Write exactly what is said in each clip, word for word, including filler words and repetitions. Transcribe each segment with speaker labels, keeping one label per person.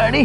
Speaker 1: അടി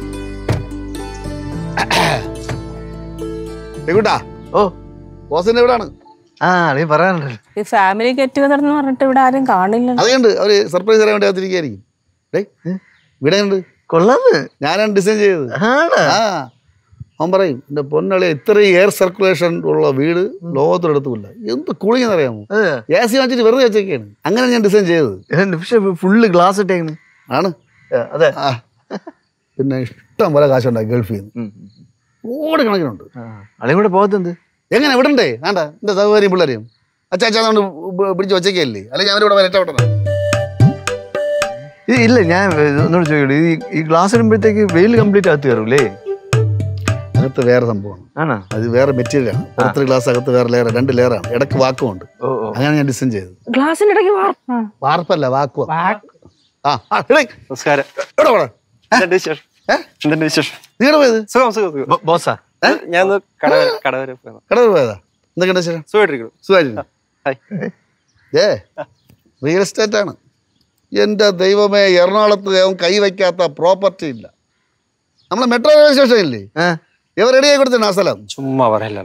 Speaker 2: ഓ ബോസിന്റെ എവിടാണ്?
Speaker 1: ആ നീ പറയാനുണ്ടല്ലോ
Speaker 3: ഈ ഫാമിലി ഗെറ്റ് ടുഗദർ എന്ന് പറഞ്ഞിട്ട് ഇവിടെ ആരും കാണില്ല.
Speaker 2: അതുകൊണ്ട് അവര് സർപ്രൈസ് തരാൻ വേണ്ടി അകത്തിരിക്കുകയായിരിക്കും. ഇവിടെ ഉണ്ട്
Speaker 1: കൊള്ളാന്ന്
Speaker 2: ഞാനാണ് ഡിസൈൻ ചെയ്തത്. ആ അവൻ പറയും എന്റെ പൊന്നളി ഇത്രയും എയർ സർക്കുലേഷൻ ഉള്ള വീട് ലോകത്തിലെടുത്തുമില്ല. എന്ത് കൂളിംഗ് എന്നറിയാമോ? എ സി വാങ്ങിച്ചിട്ട് വെറുതെ വെച്ചൊക്കെയാണ്. അങ്ങനെ ഞാൻ ഡിസൈൻ ചെയ്തത്.
Speaker 1: പക്ഷെ ഫുള്ള് ഗ്ലാസ് ഇട്ടേന്ന്
Speaker 2: ആണ്.
Speaker 1: അതെ.
Speaker 2: പിന്നെ ഇഷ്ടം പോലെ കാശുണ്ടായി ഗൾഫിൽ നിന്ന് ഓട് കണക്കിനുണ്ട്.
Speaker 1: അളിയും കൂടെ പോകത്തെന്ത്
Speaker 2: എങ്ങനെ വിടണ്ടേ? വേണ്ട എന്റെ സൗകര്യം പിള്ളേരെയും അച്ഛാ അച്ഛാ പിടിച്ച് വെച്ചേക്കല്ലേ? അല്ലെങ്കിൽ ഞാനിവിടെ വരട്ടെ വിടണം.
Speaker 1: ഇല്ല ഞാൻ ഒന്നുകൂടെ ചോദിക്കട്ടെ, ഈ ഈ ഗ്ലാസ് ഇടുമ്പോഴത്തേക്ക് വെയിൽ കംപ്ലീറ്റ് അകത്ത് കയറൂലേ?
Speaker 2: അകത്ത് വേറെ സംഭവമാണ്.
Speaker 1: ആണോ?
Speaker 2: അത് വേറെ മെറ്റീരിയലാണ്. പുറത്തൊരു ഗ്ലാസ് അകത്ത് വേറെ ലെയർ, രണ്ട് ലെയറാണ്. ഇടയ്ക്ക് വാക്കുമുണ്ട്. അങ്ങനെ ഞാൻ ഡിസൈൻ ചെയ്തത്.
Speaker 3: ഗ്ലാസിന്റെ ഇടയ്ക്ക്
Speaker 2: വാർപ്പല്ല വാക്കുവ.
Speaker 4: നമസ്കാരം.
Speaker 1: ബോസാ
Speaker 4: ഞാൻ കടവരെ
Speaker 2: പോയതാ. എന്തൊക്കെയുണ്ട് ശരി? സുഖമായിട്ടിരിക്കുന്നു. ഏ റിയൽ എസ്റ്റേറ്റ് ആണ്. എൻ്റെ ദൈവമേ, എറണാകുളത്ത് അവൻ കൈവയ്ക്കാത്ത പ്രോപ്പർട്ടി ഇല്ല. നമ്മളെ മെട്രോ റെയിൽവേ സ്റ്റേഷൻ ഇല്ലേ, ഇവ റെഡിയായി കൊടുത്തിട്ടുണ്ട് ആ സ്ഥലം.
Speaker 4: ചുമ്മാ പറയല്ലോ.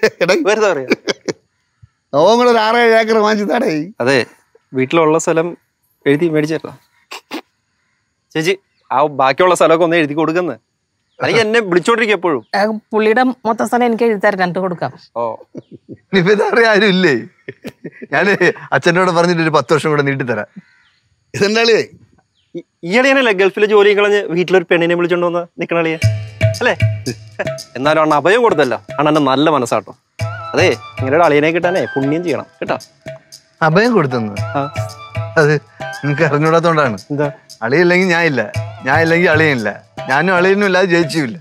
Speaker 2: അവൻ കൂടെ ഒരു ആറേഴ് ഏക്കർ വാങ്ങിച്ചതാടേ.
Speaker 4: അതെ, വീട്ടിലുള്ള സ്ഥലം എഴുതി മേടിച്ചോ ചേച്ചി. ആ ബാക്കിയുള്ള സ്ഥലമൊക്കെ ഒന്ന് എഴുതി കൊടുക്കുന്നത്. അല്ലെങ്കിൽ എന്നെ വിളിച്ചോണ്ടിരിക്കും എപ്പോഴും.
Speaker 3: പുള്ളിയുടെ മൊത്തം സ്ഥലം എനിക്ക് എഴുതി തരാം, കണ്ടു കൊടുക്കാം.
Speaker 1: ഓ ഇതറിയ ആരും ഇല്ലേ? ഞാന് അച്ഛനോട് പറഞ്ഞിട്ട് ഒരു പത്ത് വർഷം കൂടെ നീട്ടിത്തരാം.
Speaker 2: ഇതെന്താളിയേ?
Speaker 4: ഈ അളിയനല്ലേ ഗൾഫിലെ ജോലിയും കളഞ്ഞ് വീട്ടിലൊരു പെണ്ണിനെ വിളിച്ചോണ്ട് വന്ന് നിക്കണ അളിയ അല്ലേ? എന്നാലും അണ്ണ അഭയം കൊടുത്തല്ലോ. അണ്ണന്റെ നല്ല മനസ്സാട്ടോ. അതെ, നിങ്ങളുടെ അളിയനെ കിട്ടാനേ പുണ്യം ചെയ്യണം കേട്ടോ.
Speaker 1: അഭയം കൊടുത്തെന്ന്? അത് നിനക്ക് അറിഞ്ഞൂടാത്തോണ്ടാണ്.
Speaker 4: എന്താ?
Speaker 1: അളിയില്ലെങ്കിൽ ഞാൻ ഇല്ല, ഞാൻ ഇല്ലെങ്കിൽ അളിയനില്ല, ഞാനും അളിയനും ഇല്ലാതെ ജയിച്ചുമില്ല.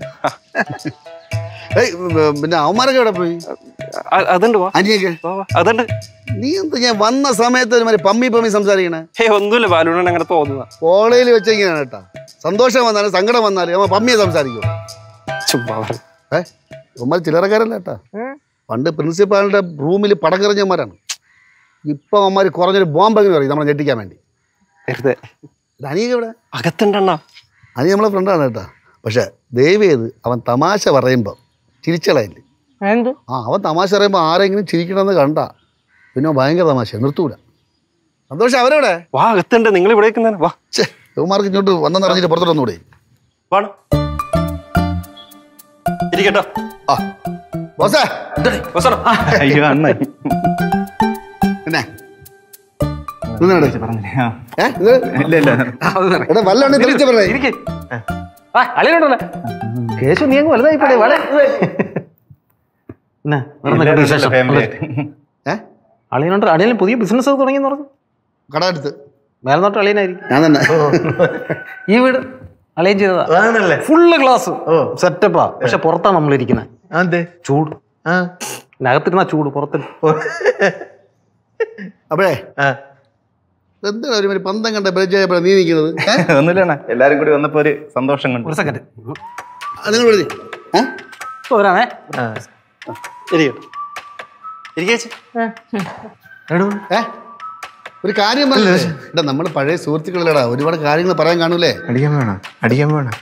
Speaker 2: പിന്നെ അവന്മാരൊക്കെ എവിടെ പോയി?
Speaker 4: അതുണ്ട് അതുണ്ട്.
Speaker 2: നീ എന്ത് ഞാൻ വന്ന സമയത്ത് ഒരു പമ്മി പമ്മി സംസാരിക്കണേ?
Speaker 4: ഹേ ഒന്നുമില്ല, ബാലുണ്ണൻ അങ്ങനെ തോന്നുക.
Speaker 2: കോളേജിൽ വെച്ചെങ്ങനെയാണ് കേട്ടാ. സന്തോഷം വന്നാലും സങ്കടം വന്നാലും അവൻ പമ്മിയെ സംസാരിക്കും. ഏ അവന്മാർ ചില്ലറക്കാരല്ല കേട്ടാ. പണ്ട് പ്രിൻസിപ്പാളിന്റെ റൂമിൽ പടക്കെറിഞ്ഞവന്മാരാണ്. ഇപ്പൊ അവന്മാർ കുറഞ്ഞൊരു ബോംബെന്ന് പറയും നമ്മളെ ഞെട്ടിക്കാൻ വേണ്ടി. അനിയൊക്കെ ഇവിടെ
Speaker 4: അകത്തുണ്ടണ്ണ.
Speaker 2: അനി നമ്മളെ ഫ്രണ്ടാണ് കേട്ടാ. പക്ഷെ ദയവ് ചെയ്ത് അവൻ തമാശ പറയുമ്പോ ചിരിച്ചളയില്ലേ? ആ അവൻ തമാശ പറയുമ്പോ ആരെങ്കിലും ചിരിക്കണമെന്ന് കണ്ട പിന്നെ ഭയങ്കര തമാശ നിർത്തൂല. സന്തോഷം അവരെവിടെ?
Speaker 4: വാ അകത്തുണ്ട്. നിങ്ങൾ ഇവിടെ വാ.
Speaker 2: യുവമാർക്ക് ഇങ്ങോട്ട് വന്നെന്ന് അറിഞ്ഞിട്ട് പുറത്തോട്ട് ഒന്നുകൂടെ
Speaker 4: ഇരിക്കട്ടോ.
Speaker 2: ആ ബോസേ.
Speaker 4: അയ്യോ അണ്ണ
Speaker 2: പിന്നെ
Speaker 1: കേശു നീ അങ്ങ് വലുതായിപ്പോഴേ. അളിയനുണ്ട്. അളിയൻ പുതിയ ബിസിനസ് തുടങ്ങിയെന്ന് പറഞ്ഞു.
Speaker 2: കട എടുത്ത്
Speaker 1: മേൽനോട്ട് അളിയനായിരിക്കും.
Speaker 2: ഞാൻ തന്നെ.
Speaker 1: ഈ വീട് അളിയൻ ചെയ്തതാ. ഫുള്ള് ഗ്ലാസ് സെറ്റപ്പാ. പക്ഷെ പുറത്താണ് നമ്മളിരിക്കുന്നത്. അതെ, ചൂട്. അകത്തിരുന്ന ചൂട്, പുറത്ത്.
Speaker 2: അപ്പോഴേ എന്താണ് ഒരു പന്തം കണ്ട പരിചയപ്പെടാ നീ നിൽക്കുന്നത്?
Speaker 4: ഒന്നുമില്ല, എല്ലാരും കൂടി വന്നപ്പോ ഒരു സന്തോഷം കണ്ടു.
Speaker 1: ഒരു സെക്കൻഡ്
Speaker 2: നിങ്ങൾ
Speaker 1: പോരാമേ.
Speaker 2: ഒരു കാര്യം പറഞ്ഞേ, നമ്മൾ പഴയ സുഹൃത്തുക്കളടാ, ഒരുപാട് കാര്യങ്ങൾ പറയാൻ കാണൂലേ?
Speaker 1: അടിക്കാൻ വേണം, അടിക്കാൻ വേണം.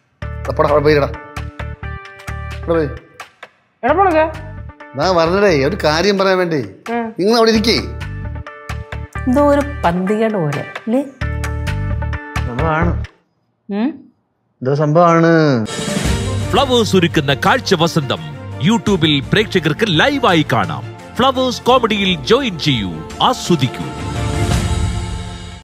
Speaker 2: പറഞ്ഞടേ ഒരു കാര്യം പറയാൻ വേണ്ടി. നിങ്ങൾ അവിടെ ഇരിക്കേ.
Speaker 3: എന്തോ ഒരു പന്തികേട് പോലെ അല്ലേ?
Speaker 1: സംഭവമാണ്, എന്തോ സംഭവമാണ്.
Speaker 5: ഫ്ലവേഴ്സ് ഒരുക്കുന്ന കാഴ്ച വസന്തം യൂട്യൂബിൽ പ്രേക്ഷകർക്ക് ലൈവായി കാണാം. ഫ്ലവേഴ്സ് കോമഡിയിൽ ജോയിൻ ചെയ്യൂ, ആസ്വദിക്കൂ.